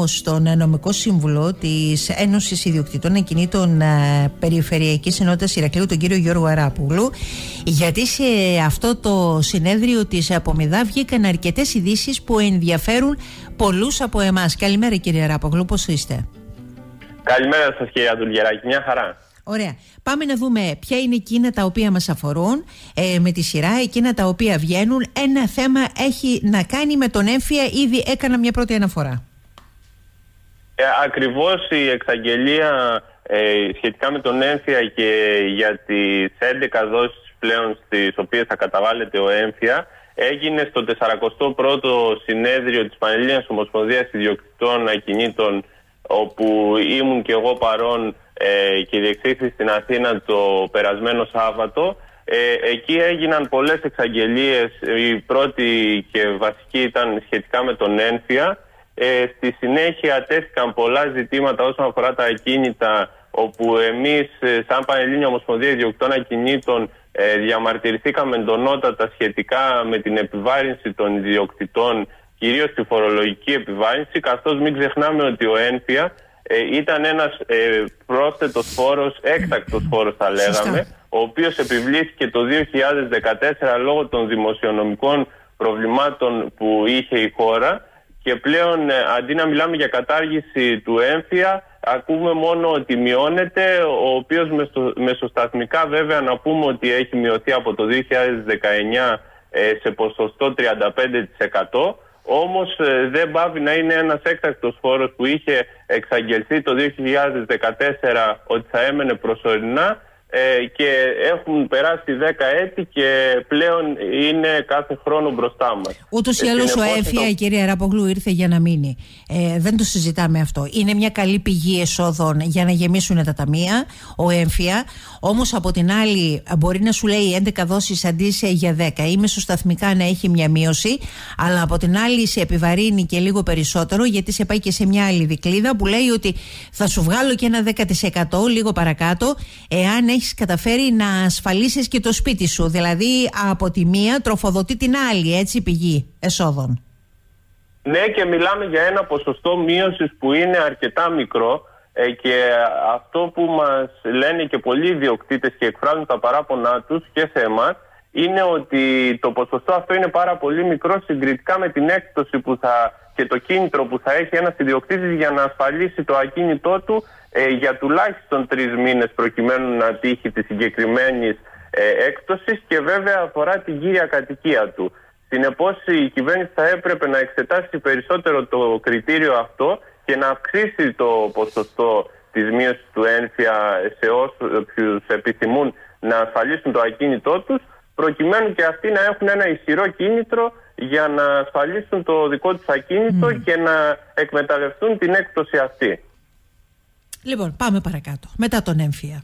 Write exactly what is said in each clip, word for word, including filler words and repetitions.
όμως τον νομικό σύμβουλο της Ένωσης Ιδιοκτητών Ακινήτων Περιφερειακής Ενότητας Ηρακλείου, τον κύριο Γιώργο Αράπογλου, γιατί σε αυτό το συνέδριο της Απομιδά βγήκαν αρκετές ειδήσεις που ενδιαφέρουν πολλούς από εμάς. Καλημέρα κύριε Αράπογλου, πώς είστε? Καλημέρα σας κύριε Αντουλγεράκη, μια χαρά. Ωραία. Πάμε να δούμε ποια είναι εκείνα τα οποία μας αφορούν ε, με τη σειρά, εκείνα τα οποία βγαίνουν. Ένα θέμα έχει να κάνει με τον έμφυα, ήδη έκανα μια πρώτη αναφορά. Ε, ακριβώς η εξαγγελία ε, σχετικά με τον έμφυα και για τις έντεκα δόσεις πλέον στις οποίες θα καταβάλλεται ο έμφυα έγινε στο τεσσαρακοστό πρώτο συνέδριο της Πανελλήνιας Ομοσπονδίας Ιδιοκτητών Ακινήτων, όπου ήμουν και εγώ παρόν ε, και διεξήχθη στην Αθήνα το περασμένο Σάββατο. Ε, εκεί έγιναν πολλές εξαγγελίες. Η πρώτη και βασική ήταν σχετικά με τον έμφυα. Ε, στη συνέχεια τέθηκαν πολλά ζητήματα όσον αφορά τα ακίνητα, όπου εμείς σαν Πανελλήνια Ομοσπονδία Ιδιοκτητών Ακινήτων ε, διαμαρτυρηθήκαμε εντονότατα σχετικά με την επιβάρυνση των ιδιοκτητών, κυρίως τη φορολογική επιβάρυνση, καθώς μην ξεχνάμε ότι ο έμφυα ε, ήταν ένας ε, πρόσθετος φόρος, έκτακτος φόρος θα λέγαμε, ο οποίος επιβλήθηκε το δύο χιλιάδες δεκατέσσερα λόγω των δημοσιονομικών προβλημάτων που είχε η χώρα, και πλέον ε, αντί να μιλάμε για κατάργηση του έμφυα, ακούμε μόνο ότι μειώνεται, ο οποίος μεσο, μεσοσταθμικά βέβαια να πούμε ότι έχει μειωθεί από το δύο χιλιάδες δεκαεννιά ε, σε ποσοστό τριάντα πέντε τοις εκατό. Όμως ε, δεν πάβει να είναι ένας έκτακτος φόρος που είχε εξαγγελθεί το δύο χιλιάδες δεκατέσσερα ότι θα έμενε προσωρινά, ε, και έχουν περάσει δέκα έτη και πλέον είναι κάθε χρόνο μπροστά μας. Ούτως ή άλλως ο έμφυα, το... η κυρία Αράπογλου, ήρθε για να μείνει. Ε, δεν το συζητάμε αυτό. Είναι μια καλή πηγή εσόδων για να γεμίσουν τα ταμεία, ο έμφυα. Όμως από την άλλη μπορεί να σου λέει έντεκα δόσεις αντί σε για δέκα ή μεσοσταθμικά να έχει μια μείωση, αλλά από την άλλη σε επιβαρύνει και λίγο περισσότερο, γιατί σε πάει και σε μια άλλη δικλίδα που λέει ότι θα σου βγάλω και ένα δέκα τοις εκατό λίγο παρακάτω εάν έχεις καταφέρει να ασφαλίσεις και το σπίτι σου. Δηλαδή από τη μία τροφοδοτεί την άλλη, έτσι, πηγή εσόδων. Ναι, και μιλάμε για ένα ποσοστό μείωσης που είναι αρκετά μικρό, ε, και αυτό που μας λένε και πολλοί ιδιοκτήτες και εκφράζουν τα παράπονά τους και σε εμάς είναι ότι το ποσοστό αυτό είναι πάρα πολύ μικρό συγκριτικά με την έκπτωση που θα, και το κίνητρο που θα έχει ένας ιδιοκτήτης για να ασφαλίσει το ακίνητό του ε, για τουλάχιστον τρεις μήνες προκειμένου να τύχει τη συγκεκριμένη ε, έκπτωση, και βέβαια αφορά την κύρια κατοικία του. Συνεπώς η κυβέρνηση θα έπρεπε να εξετάσει περισσότερο το κριτήριο αυτό και να αυξήσει το ποσοστό της μείωσης του έμφυα σε όσους επιθυμούν να ασφαλίσουν το ακίνητό τους, προκειμένου και αυτοί να έχουν ένα ισχυρό κίνητρο για να ασφαλίσουν το δικό τους ακίνητο mm. και να εκμεταλλευτούν την έκπτωση αυτή. Λοιπόν, πάμε παρακάτω. Μετά τον έμφυα.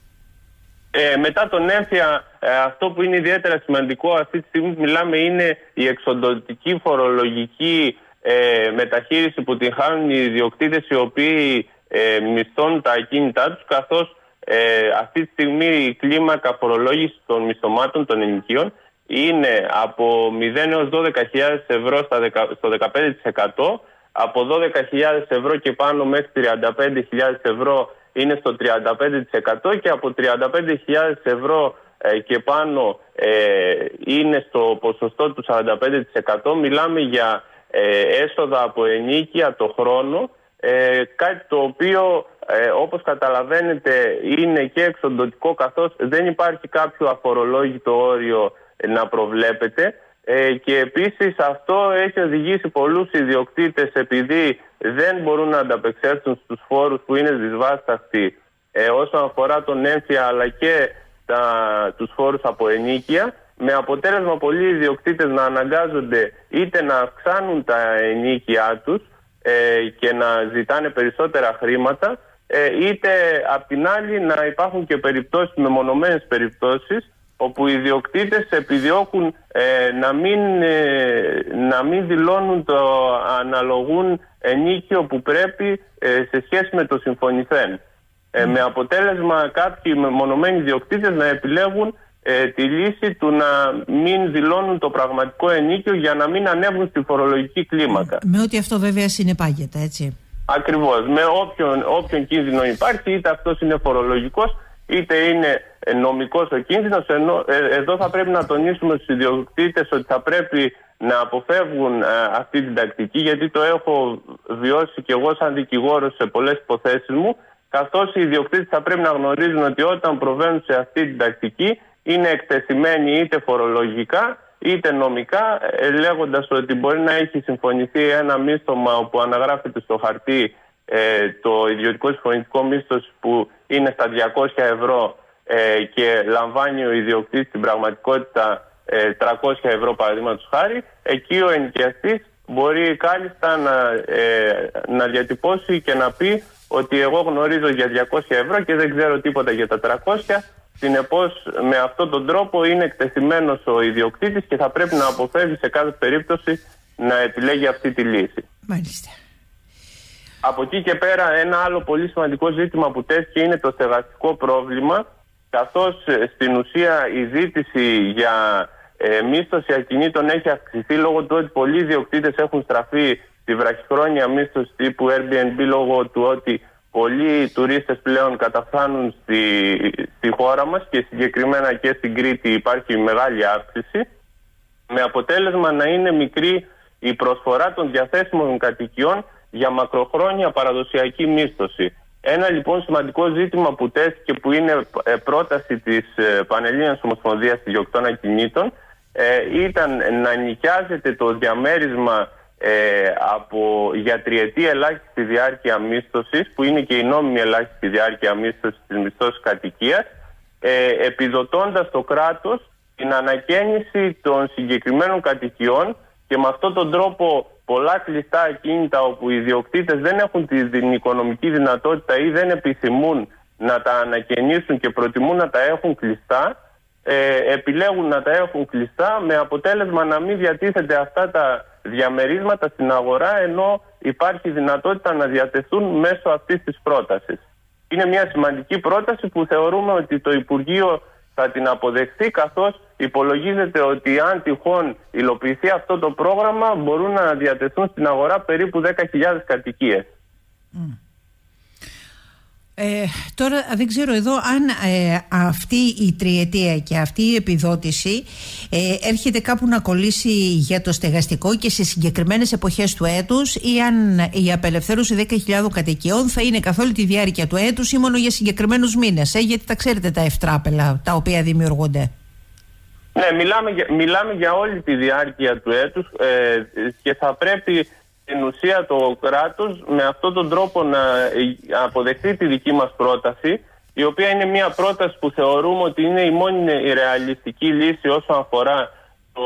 Ε, μετά τον έμφυα, ε, αυτό που είναι ιδιαίτερα σημαντικό αυτή τη στιγμή που μιλάμε είναι η εξοντωτική φορολογική ε, μεταχείριση που την χάνουν οι ιδιοκτήτες οι οποίοι ε, μισθώνουν τα ακίνητά τους, καθώς ε, αυτή τη στιγμή η κλίμακα φορολόγηση των μισθωμάτων των ενοικίων είναι από μηδέν έως δώδεκα χιλιάδες ευρώ στο δεκαπέντε τοις εκατό, από δώδεκα χιλιάδες ευρώ και πάνω μέχρι τριάντα πέντε χιλιάδες ευρώ είναι στο τριάντα πέντε τοις εκατό, και από τριάντα πέντε χιλιάδες ευρώ ε, και πάνω ε, είναι στο ποσοστό του σαράντα πέντε τοις εκατό. Μιλάμε για ε, έσοδα από ενοίκια το χρόνο, ε, κάτι το οποίο ε, όπως καταλαβαίνετε είναι και εξοντωτικό, καθώς δεν υπάρχει κάποιο αφορολόγητο όριο να προβλέπετε. Ε, και επίσης αυτό έχει οδηγήσει πολλούς ιδιοκτήτες, επειδή δεν μπορούν να ανταπεξέλθουν στους φόρους που είναι δυσβάσταχτοι ε, όσον αφορά τον έμφυα αλλά και τα, τους φόρους από ενοίκια, με αποτέλεσμα πολλοί ιδιοκτήτες να αναγκάζονται είτε να αυξάνουν τα ενοίκια τους ε, και να ζητάνε περισσότερα χρήματα, ε, είτε απ' την άλλη να υπάρχουν και περιπτώσεις, μεμονωμένες περιπτώσεις, όπου οι ιδιοκτήτες επιδιώκουν ε, να, μην, ε, να μην δηλώνουν το αναλογούν ενίκιο που πρέπει ε, σε σχέση με το συμφωνηθέν. Ε, με αποτέλεσμα κάποιοι μεμονωμένοι ιδιοκτήτες να επιλέγουν ε, τη λύση του να μην δηλώνουν το πραγματικό ενίκιο για να μην ανέβουν στη φορολογική κλίμακα. Με ό,τι αυτό βέβαια συνεπάγεται, έτσι. Ακριβώς. Με όποιον, όποιον κίνδυνο υπάρχει, είτε αυτός είναι φορολογικός, είτε είναι νομικός ο κίνδυνος. Ενώ, ε, εδώ θα πρέπει να τονίσουμε στους ιδιοκτήτες ότι θα πρέπει να αποφεύγουν ε, αυτή την τακτική, γιατί το έχω βιώσει και εγώ σαν δικηγόρος σε πολλές υποθέσεις μου, καθώς οι ιδιοκτήτες θα πρέπει να γνωρίζουν ότι όταν προβαίνουν σε αυτή την τακτική είναι εκτεθειμένοι είτε φορολογικά είτε νομικά, ε, λέγοντας ότι μπορεί να έχει συμφωνηθεί ένα μίσθωμα όπου αναγράφεται στο χαρτί ε, το ιδιωτικό συμφωνητικό μίσθος που είναι στα διακόσια ευρώ ε, και λαμβάνει ο ιδιοκτήτης στην πραγματικότητα ε, τριακόσια ευρώ παραδείγματος χάρη. Εκεί ο ενοικιαστής μπορεί κάλλιστα να, ε, να διατυπώσει και να πει ότι εγώ γνωρίζω για διακόσια ευρώ και δεν ξέρω τίποτα για τα τριακόσια. Συνεπώς, με αυτόν τον τρόπο είναι εκτεθειμένος ο ιδιοκτήτης και θα πρέπει να αποφεύγει σε κάθε περίπτωση να επιλέγει αυτή τη λύση. Μάλιστα. Από εκεί και πέρα, ένα άλλο πολύ σημαντικό ζήτημα που τέθηκε είναι το στεγαστικό πρόβλημα, καθώς στην ουσία η ζήτηση για ε, μίσθωση ακινήτων έχει αυξηθεί λόγω του ότι πολλοί ιδιοκτήτες έχουν στραφεί στη βραχυχρόνια μίσθωση τύπου Airbnb, λόγω του ότι πολλοί τουρίστες πλέον καταφθάνουν στη, στη χώρα μας και συγκεκριμένα και στην Κρήτη υπάρχει μεγάλη αύξηση, με αποτέλεσμα να είναι μικρή η προσφορά των διαθέσιμων κατοικιών για μακροχρόνια παραδοσιακή μίσθωση. Ένα λοιπόν σημαντικό ζήτημα που τέθηκε, που είναι πρόταση της Πανελλήνιας Ομοσπονδίας Ιδιοκτών Ακινήτων, ήταν να νοικιάζεται το διαμέρισμα Ε, από, για τριετή ελάχιστη διάρκεια μίσθωσης, που είναι και η νόμιμη ελάχιστη διάρκεια μίσθωσης της μισθώσης κατοικίας, ε, επιδοτώντας το κράτος την ανακαίνιση των συγκεκριμένων κατοικιών, και με αυτόν τον τρόπο πολλά κλειστά ακίνητα όπου οι ιδιοκτήτες δεν έχουν την οικονομική δυνατότητα ή δεν επιθυμούν να τα ανακαινήσουν και προτιμούν να τα έχουν κλειστά, ε, επιλέγουν να τα έχουν κλειστά, με αποτέλεσμα να μην διατίθεται αυτά τα διαμερίσματα στην αγορά, ενώ υπάρχει δυνατότητα να διατεθούν μέσω αυτής της πρότασης. Είναι μια σημαντική πρόταση που θεωρούμε ότι το Υπουργείο θα την αποδεχθεί, καθώς υπολογίζεται ότι αν τυχόν υλοποιηθεί αυτό το πρόγραμμα μπορούν να διατεθούν στην αγορά περίπου δέκα χιλιάδες κατοικίες. Mm. Ε, τώρα δεν ξέρω εδώ αν ε, αυτή η τριετία και αυτή η επιδότηση ε, έρχεται κάπου να κολλήσει για το στεγαστικό και σε συγκεκριμένες εποχές του έτους, ή αν η απελευθέρωση δέκα χιλιάδων κατοικιών θα είναι καθ' όλη τη διάρκεια του έτους ή μόνο για συγκεκριμένους μήνες, ε, γιατί τα ξέρετε τα ευτράπελα τα οποία δημιουργούνται. Ναι, μιλάμε για, μιλάμε για όλη τη διάρκεια του έτους ε, και θα πρέπει στην ουσία το κράτος με αυτόν τον τρόπο να αποδεχτεί τη δική μας πρόταση, η οποία είναι μια πρόταση που θεωρούμε ότι είναι η μόνη η ρεαλιστική λύση όσον αφορά το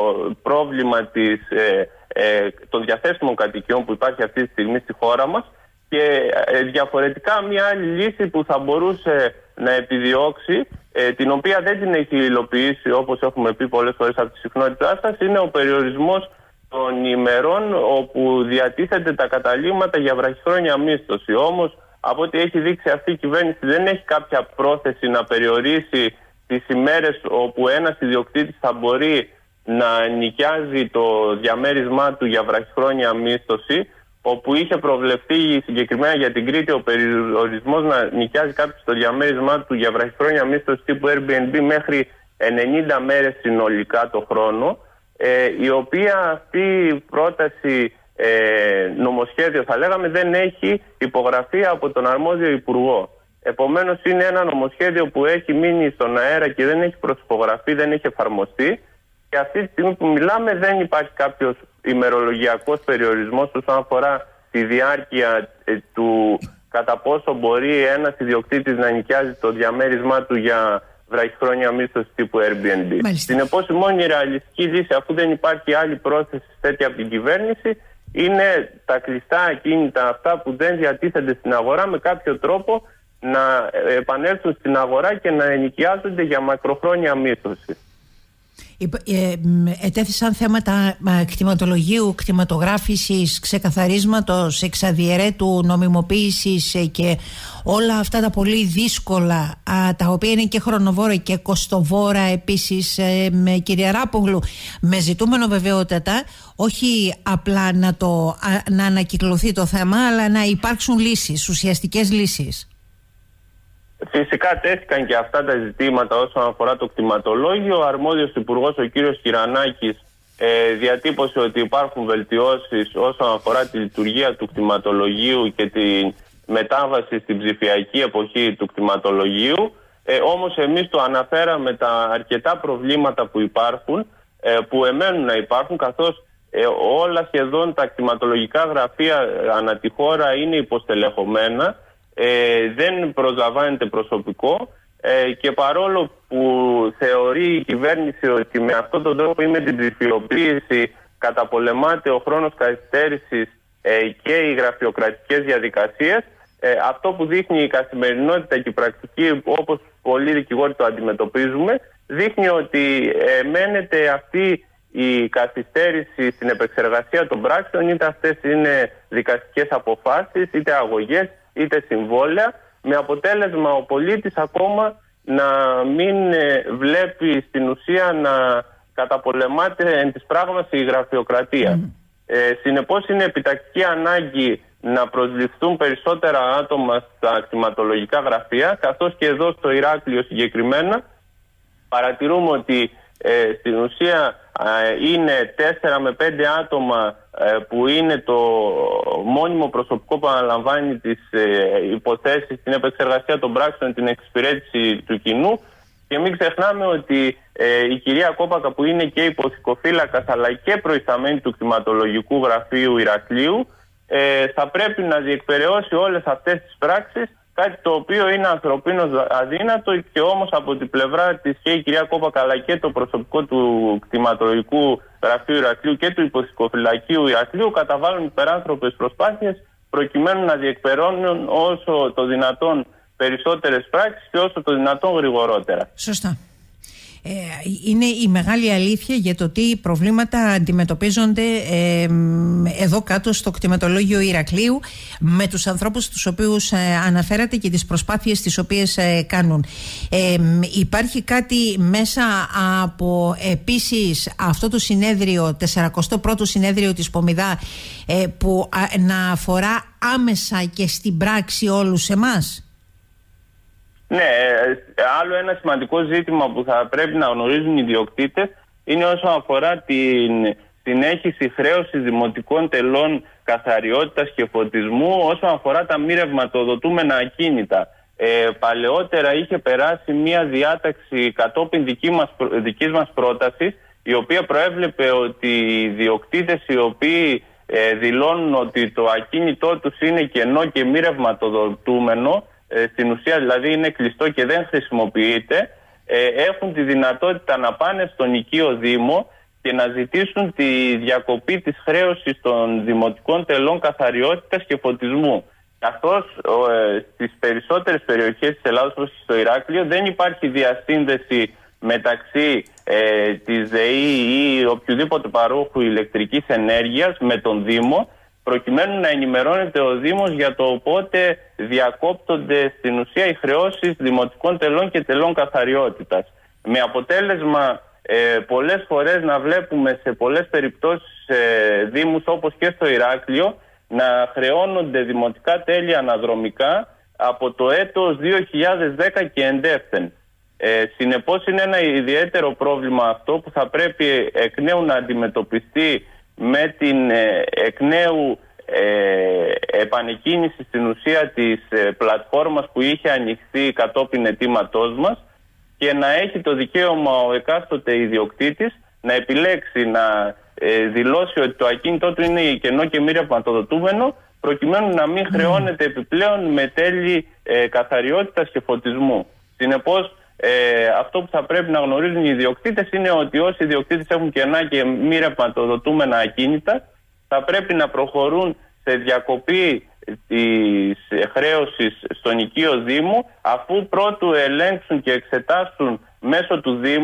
πρόβλημα της, ε, ε, των διαθέσιμων κατοικιών που υπάρχει αυτή τη στιγμή στη χώρα μας, και ε, διαφορετικά μια άλλη λύση που θα μπορούσε να επιδιώξει, ε, την οποία δεν την έχει υλοποιήσει, όπως έχουμε πει πολλές φορές από τη συχνότητά σας, είναι ο περιορισμός των ημερών όπου διατίθεται τα καταλύματα για βραχυχρόνια μίσθωση. Όμως, από ό,τι έχει δείξει αυτή η κυβέρνηση, δεν έχει κάποια πρόθεση να περιορίσει τις ημέρες όπου ένας ιδιοκτήτης θα μπορεί να νοικιάζει το διαμέρισμά του για βραχυχρόνια μίσθωση, όπου είχε προβλεφθεί συγκεκριμένα για την Κρήτη ο περιορισμός να νοικιάζει κάποιος το διαμέρισμά του για βραχυχρόνια μίσθωση τύπου Airbnb μέχρι ενενήντα μέρες συνολικά το χρόνο, Ε, η οποία αυτή η πρόταση ε, νομοσχέδιο, θα λέγαμε, δεν έχει υπογραφεί από τον αρμόδιο υπουργό. Επομένως είναι ένα νομοσχέδιο που έχει μείνει στον αέρα και δεν έχει προσυπογραφεί, δεν έχει εφαρμοστεί, και αυτή τη στιγμή που μιλάμε δεν υπάρχει κάποιος ημερολογιακός περιορισμός όσον αφορά τη διάρκεια ε, του κατά πόσο μπορεί ένας ιδιοκτήτης να νοικιάζει το διαμέρισμά του για βραχυχρόνια μίσθωση τύπου Airbnb. Συνεπώς η μόνη ρεαλιστική λύση, αφού δεν υπάρχει άλλη πρόθεση τέτοια από την κυβέρνηση, είναι τα κλειστά ακίνητα αυτά που δεν διατίθενται στην αγορά με κάποιο τρόπο να επανέλθουν στην αγορά και να ενοικιάζονται για μακροχρόνια μίσθωση. Ετέθησαν θέματα κτηματολογίου, κτηματογράφησης, ξεκαθαρίσματος, εξαδιαιρέτου, νομιμοποίησης και όλα αυτά τα πολύ δύσκολα, τα οποία είναι και χρονοβόρα και κοστοβόρα επίσης, με κυρία Ράπογλου, με ζητούμενο βεβαιότατα όχι απλά να, το, να ανακυκλωθεί το θέμα, αλλά να υπάρξουν λύσεις, ουσιαστικές λύσεις. Φυσικά τέθηκαν και αυτά τα ζητήματα όσον αφορά το κτηματολόγιο. Ο αρμόδιος υπουργός, ο κύριος Κυρανάκης, ε, διατύπωσε ότι υπάρχουν βελτιώσεις όσον αφορά τη λειτουργία του κτηματολογίου και τη μετάβαση στην ψηφιακή εποχή του κτηματολογίου. Ε, όμως εμείς το αναφέραμε τα αρκετά προβλήματα που υπάρχουν, ε, που εμένουν να υπάρχουν, καθώς ε, όλα σχεδόν τα κτηματολογικά γραφεία ανά τη χώρα είναι υποστελεχωμένα. Ε, δεν προσλαμβάνεται προσωπικό ε, και παρόλο που θεωρεί η κυβέρνηση ότι με αυτόν τον τρόπο ή με την ψηφιοποίηση καταπολεμάται ο χρόνος καθυστέρησης ε, και οι γραφειοκρατικές διαδικασίες, ε, αυτό που δείχνει η καθημερινότητα και η πρακτική, όπως πολλοί δικηγόροι το αντιμετωπίζουμε, δείχνει ότι ε, μένεται αυτή η καθυστέρηση στην επεξεργασία των πράξεων, είτε αυτές είναι δικαστικές αποφάσεις, είτε αγωγές, είτε συμβόλαια, με αποτέλεσμα ο πολίτης ακόμα να μην ε, βλέπει στην ουσία να καταπολεμάται εν της πράγμαση η γραφειοκρατία. Mm. Ε, συνεπώς είναι επιτακτική ανάγκη να προσληφθούν περισσότερα άτομα στα κτηματολογικά γραφεία, καθώς και εδώ στο Ηράκλειο συγκεκριμένα παρατηρούμε ότι ε, στην ουσία ε, είναι τέσσερα με πέντε άτομα ε, που είναι το μόνιμο προσωπικό που αναλαμβάνει τις ε, υποθέσεις, την επεξεργασία των πράξεων, την εξυπηρέτηση του κοινού, και μην ξεχνάμε ότι ε, η κυρία Κόπακα, που είναι και υποθηκοφύλακας αλλά και προϊσταμένη του κτηματολογικού γραφείου Ηρακλείου, ε, θα πρέπει να διεκπεραιώσει όλες αυτές τις πράξεις, κάτι το οποίο είναι ανθρωπίνως αδύνατο, και όμως από την πλευρά της και η κυρία Κόπακα αλλά και το προσωπικό του κτηματολογικού γραφείου Ηρακλείου και του υποθηκοφυλακίου Ηρακλείου καταβάλουν υπεράνθρωπες προσπάθειες προκειμένου να διεκπεραιώνουν όσο το δυνατόν περισσότερες πράξεις και όσο το δυνατόν γρηγορότερα. Σωστά. Ε, είναι η μεγάλη αλήθεια για το τι προβλήματα αντιμετωπίζονται ε, εδώ κάτω στο κτηματολόγιο Ηρακλείου, με τους ανθρώπους τους οποίους ε, αναφέρατε και τις προσπάθειες τις οποίες ε, κάνουν. Ε, υπάρχει κάτι μέσα από επίσης αυτό το συνέδριο, τεσσαρακοστό πρώτο συνέδριο της Πομιδά, ε, που α, να αφορά άμεσα και στην πράξη όλους εμάς? Ναι, άλλο ένα σημαντικό ζήτημα που θα πρέπει να γνωρίζουν οι ιδιοκτήτες είναι όσον αφορά την συνέχιση χρέωσης δημοτικών τελών καθαριότητας και φωτισμού όσον αφορά τα μη ρευματοδοτούμενα ακίνητα. Ε, παλαιότερα είχε περάσει μία διάταξη κατόπιν δική μας, δικής μας πρότασης, η οποία προέβλεπε ότι οι ιδιοκτήτες οι οποίοι ε, δηλώνουν ότι το ακίνητό τους είναι κενό και μη ρευματοδοτούμενο, στην ουσία δηλαδή είναι κλειστό και δεν χρησιμοποιείται, έχουν τη δυνατότητα να πάνε στον οικείο Δήμο και να ζητήσουν τη διακοπή της χρέωσης των δημοτικών τελών καθαριότητας και φωτισμού. Καθώς στις περισσότερες περιοχές της Ελλάδος, όπως στο Ηράκλειο, δεν υπάρχει διασύνδεση μεταξύ ε, της ΔΕΗ ή οποιοδήποτε παρόχου ηλεκτρικής ενέργειας με τον Δήμο, προκειμένου να ενημερώνεται ο Δήμος για το πότε διακόπτονται στην ουσία οι χρεώσεις δημοτικών τελών και τελών καθαριότητας. Με αποτέλεσμα ε, πολλές φορές να βλέπουμε σε πολλές περιπτώσεις ε, Δήμους όπως και στο Ηράκλειο να χρεώνονται δημοτικά τέλη αναδρομικά από το έτος δύο χιλιάδες δέκα και εντεύθεν. Ε, συνεπώς είναι ένα ιδιαίτερο πρόβλημα αυτό που θα πρέπει εκ νέου να αντιμετωπιστεί με την ε, εκ νέου ε, επανεκκίνηση στην ουσία της ε, πλατφόρμας που είχε ανοιχθεί κατόπιν αιτήματός μας, και να έχει το δικαίωμα ο εκάστοτε ιδιοκτήτης να επιλέξει να ε, δηλώσει ότι το ακίνητό του είναι κενό και μη ρευματοδοτούμενο, προκειμένου να μην χρεώνεται επιπλέον με τέλη ε, καθαριότητας και φωτισμού. Συνεπώς, Ε, αυτό που θα πρέπει να γνωρίζουν οι ιδιοκτήτες είναι ότι όσοι ιδιοκτήτες έχουν κενά και μη ρευματοδοτούμενα ακίνητα, θα πρέπει να προχωρούν σε διακοπή της χρέωσης στον οικείο Δήμο, αφού πρώτου ελέγξουν και εξετάσουν μέσω του Δήμου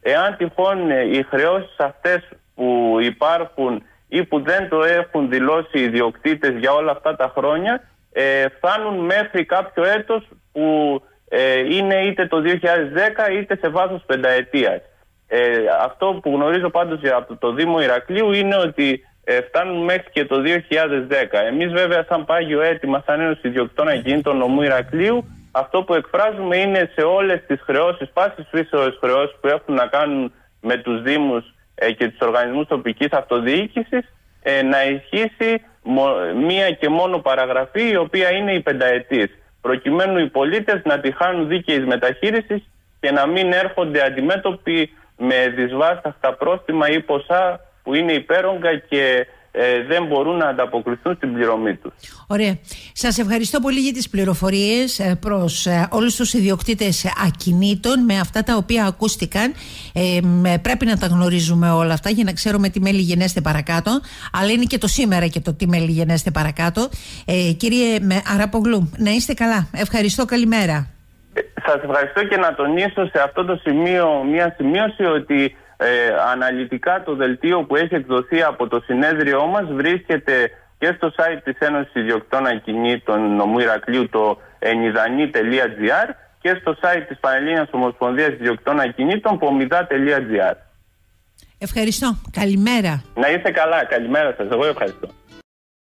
Εάν τυχόν οι χρεώσεις αυτές που υπάρχουν ή που δεν το έχουν δηλώσει οι ιδιοκτήτες για όλα αυτά τα χρόνια ε, φτάνουν μέχρι κάποιο έτος που ε, είναι είτε το δύο χιλιάδες δέκα είτε σε βάθος πενταετίας. Ε, αυτό που γνωρίζω πάντως από το Δήμο Ηρακλείου είναι ότι ε, φτάνουν μέχρι και το δύο χιλιάδες δέκα. Εμείς βέβαια σαν πάγιο αίτημα, σαν Ένωση Ιδιοκτητών Ακινήτων Νομού Ηρακλείου, αυτό που εκφράζουμε είναι σε όλες τις χρεώσεις, πάσης φύσεως χρεώσεις που έχουν να κάνουν με τους Δήμους ε, και τους οργανισμούς τοπικής αυτοδιοίκησης, ε, να ισχύσει μία και μόνο παραγραφή, η οποία είναι η πενταετής, προκειμένου οι πολίτες να τη χάνουν δίκαιης μεταχείρισης και να μην έρχονται αντιμέτωποι με δυσβάσταχτα πρόστιμα ή ποσά που είναι υπέρογκα και ε, δεν μπορούν να ανταποκριθούν στην πληρωμή τους. Ωραία. Σας ευχαριστώ πολύ για τις πληροφορίες ε, προς ε, όλους τους ιδιοκτήτες ακινήτων με αυτά τα οποία ακούστηκαν. Ε, με, πρέπει να τα γνωρίζουμε όλα αυτά για να ξέρουμε τι μέλη γενέστε παρακάτω, αλλά είναι και το σήμερα και το τι μέλη γενέστε παρακάτω. Ε, κύριε Αραπογλού, να είστε καλά. Ευχαριστώ, καλημέρα. Ε, σας ευχαριστώ και να τονίσω σε αυτό το σημείο μια σημείωση ότι Ε, αναλυτικά το δελτίο που έχει εκδοθεί από το συνέδριό μας βρίσκεται και στο site της Ένωσης Ιδιοκτητών Ακινήτων Νομού Ηρακλείου, το ενιδανή τελεία τζι άρ, και στο site της Πανελλήνιας Ομοσπονδίας Ιδιοκτητών Ακινήτων, πομιδά τελεία τζι άρ. Ευχαριστώ. Καλημέρα. Να είστε καλά. Καλημέρα σας. Εγώ ευχαριστώ.